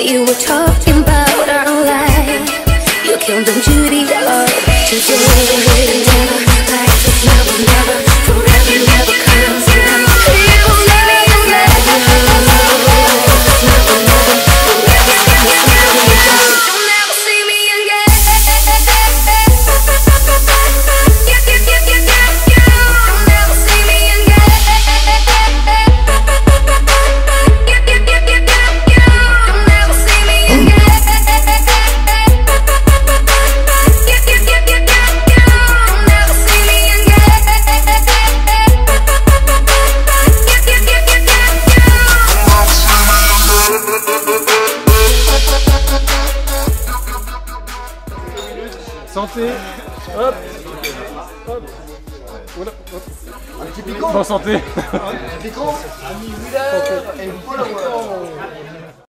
You were talking about our life. You killed the beauty of today. Like this never, never, forever never comes around. You will never, never, this never, never, forever comes around. You'll never see me again. You'll never see me again. You'll never see me again. Santé. Hop. Hop. Voilà. Hop. Un petit piquant. Bon santé. Un petit piquant. Ami Wheeler. Et Paul.